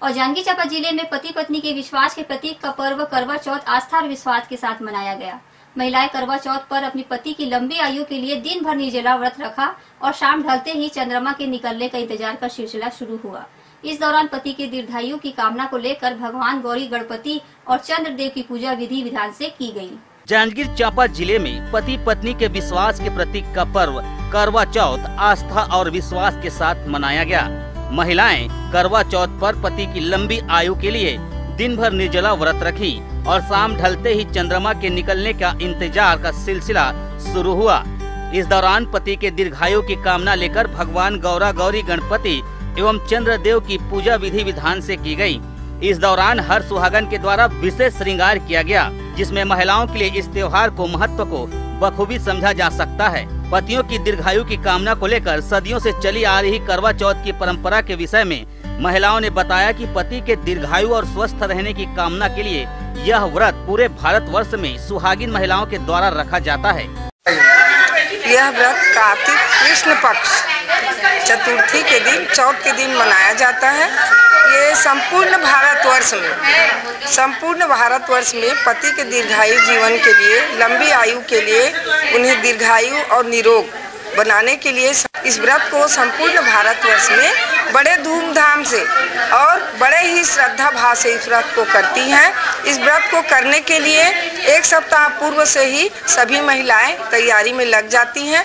और जांजगीर चांपा जिले में पति पत्नी के विश्वास के प्रतीक का पर्व करवा चौथ आस्था और विश्वास के साथ मनाया गया। महिलाएं करवा चौथ पर अपनी पति की लंबी आयु के लिए दिन भर निर्जला व्रत रखा और शाम ढलते ही चंद्रमा के निकलने का इंतजार का सिलसिला शुरू हुआ। इस दौरान पति के दीर्घायु की कामना को लेकर भगवान गौरी गणपति और चंद्रदेव की पूजा विधि विधान से की गई। जांजगीर चांपा जिले में पति पत्नी के विश्वास के प्रतीक का पर्व करवा चौथ आस्था और विश्वास के साथ मनाया गया। महिलाएं करवा चौथ पर पति की लंबी आयु के लिए दिन भर निर्जला व्रत रखी और शाम ढलते ही चंद्रमा के निकलने का इंतजार का सिलसिला शुरू हुआ। इस दौरान पति के दीर्घायु की कामना लेकर भगवान गौरी गणपति एवं चंद्रदेव की पूजा विधि विधान से की गई। इस दौरान हर सुहागन के द्वारा विशेष श्रृंगार किया गया, जिसमें महिलाओं के लिए इस त्योहार को महत्व को बखूबी समझा जा सकता है। पतियों की दीर्घायु की कामना को लेकर सदियों से चली आ रही करवा चौथ की परंपरा के विषय में महिलाओं ने बताया कि पति के दीर्घायु और स्वस्थ रहने की कामना के लिए यह व्रत पूरे भारतवर्ष में सुहागिन महिलाओं के द्वारा रखा जाता है। यह व्रत कार्तिक कृष्ण पक्ष चतुर्थी के दिन चौथ के दिन मनाया जाता है। ये संपूर्ण भारतवर्ष में पति के दीर्घायु जीवन के लिए, लंबी आयु के लिए, उन्हें दीर्घायु और निरोग बनाने के लिए इस व्रत को संपूर्ण भारतवर्ष में बड़े धूमधाम से और बड़े ही श्रद्धा भाव से इस व्रत को करती हैं। इस व्रत को करने के लिए एक सप्ताह पूर्व से ही सभी महिलाएं तैयारी में लग जाती हैं।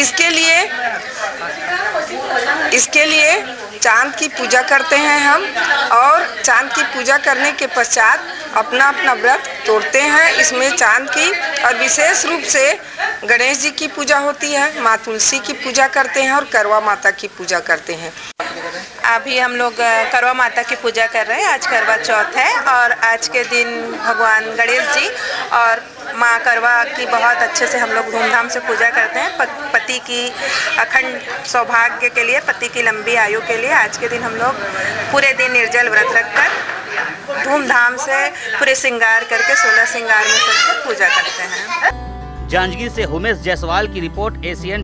इसके लिए चांद की पूजा करते हैं हम, और चांद की पूजा करने के पश्चात अपना व्रत तोड़ते हैं। इसमें चांद की और विशेष रूप से गणेश जी की पूजा होती है, माँ तुलसी की पूजा करते हैं और करवा माता की पूजा करते हैं। अभी हम लोग करवा माता की पूजा कर रहे हैं। आज करवा चौथ है और आज के दिन भगवान गणेश जी और माँ करवा की बहुत अच्छे से हम लोग धूमधाम से पूजा करते हैं। पति की अखंड सौभाग्य के लिए, पति की लंबी आयु के लिए आज के दिन हम लोग पूरे दिन निर्जल व्रत रखकर धूमधाम से पूरे श्रृंगार करके 16 श्रृंगार में सबसे पूजा करते हैं। जांजगीर से उमेश जायसवाल की रिपोर्ट, एशियन।